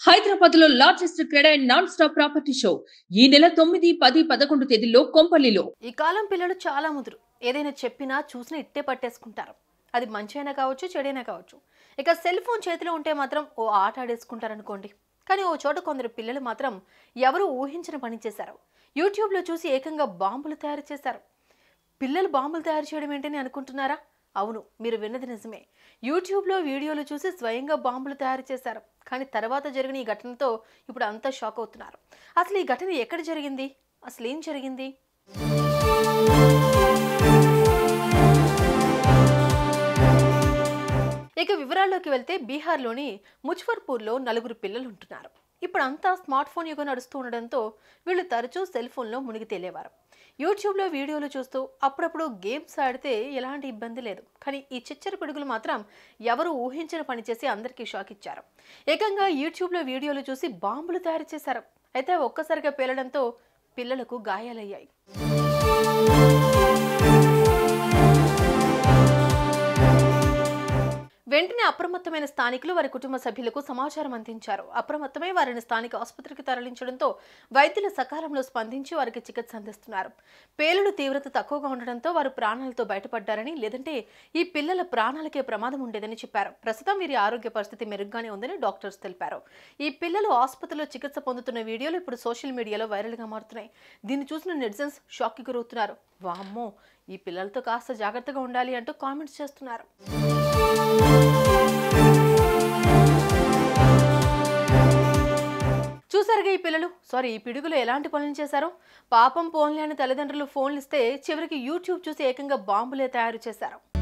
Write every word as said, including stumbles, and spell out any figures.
హైదరాబాద్ లో లార్జెస్ట్ క్రెడ్ and non stop property show ఈ నెల తొమ్మిది పది పదకొండు తేదీల్లో కొంపల్లిలో. ఈ కాలం పిల్లలు చాలా ముదురు. ఏదైనా చెప్పినా చూసినా ఇట్టే పట్టేసుకుంటారు. అది మంచి అయినా కావచ్చు, చెడైనా కావచ్చు. ఇక సెల్ ఫోన్ చేతిలో ఉంటే మాత్రం ఓ ఆట ఆడేసుకుంటారనుకోండి. కానీ ఓ చోట కొందరు పిల్లలు మాత్రం ఎవరు ఊహించిన పని చేశారు. యూట్యూబ్లో చూసి ఏకంగా బాంబులు తయారు చేశారు. పిల్లలు బాంబులు తయారు చేయడం ఏంటని అనుకుంటున్నారా? అవును, మీరు విన్నది నిజమే. యూట్యూబ్లో వీడియోలు చూసి స్వయంగా బాంబులు తయారు చేశారు. కానీ తర్వాత జరిగిన ఈ ఘటనతో ఇప్పుడు అంతా షాక్ అవుతున్నారు. అసలు ఈ ఘటన ఎక్కడ జరిగింది? అసలు ఏం జరిగింది? ఇక వివరాల్లోకి వెళ్తే బీహార్లోని ముజఫర్పూర్లో నలుగురు పిల్లలు ఉంటున్నారు. ఇప్పుడు అంతా స్మార్ట్ ఫోన్ యుగం నడుస్తూ ఉండడంతో వీళ్ళు తరచూ సెల్ ఫోన్లో మునిగి తేలేవారు. యూట్యూబ్లో వీడియోలు చూస్తూ అప్పుడప్పుడు గేమ్స్ ఆడితే ఎలాంటి ఇబ్బంది లేదు. కానీ ఈ చిచ్చర పిడుగులు మాత్రం ఎవరు ఊహించిన పని చేసి అందరికీ షాక్ ఇచ్చారు. ఏకంగా యూట్యూబ్లో వీడియోలు చూసి బాంబులు తయారు చేశారు. అయితే ఒక్కసారిగా పేలడంతో పిల్లలకు గాయాలయ్యాయి. వెంటనే అప్రమత్తమైన స్థానికులు వారి కుటుంబ సభ్యులకు సమాచారం అందించారు. అప్రమత్తమై వారిని స్థానిక ఆసుపత్రికి తరలించడంతో వైద్యులు సకాలంలో స్పందించి వారికి చికిత్స అందిస్తున్నారు. పేలుడు తీవ్రత తక్కువగా ఉండడంతో వారు ప్రాణాలతో బయటపడ్డారని, లేదంటే ఈ పిల్లల ప్రాణాలకే ప్రమాదం ఉండేదని చెప్పారు. ప్రస్తుతం వీరి ఆరోగ్య పరిస్థితి మెరుగ్గానే ఉందని డాక్టర్స్ తెలిపారు. ఈ పిల్లలు ఆసుపత్రిలో చికిత్స పొందుతున్న వీడియోలు ఇప్పుడు సోషల్ మీడియాలో వైరల్గా మారుతున్నాయి. దీన్ని చూసిన నెటిజన్స్ షాక్కి గురవుతున్నారు. వామ్మో, ఈ పిల్లలతో కాస్త జాగ్రత్తగా ఉండాలి అంటూ కామెంట్స్ చేస్తున్నారు. చూసారుగా ఈ పిల్లలు సారీ ఈ పిడుగులు ఎలాంటి పనులు చేశారో. పాపం పోన్లే అని తల్లిదండ్రులు ఫోన్లు ఇస్తే చివరికి యూట్యూబ్ చూసి ఏకంగా బాంబులే తయారు చేశారు.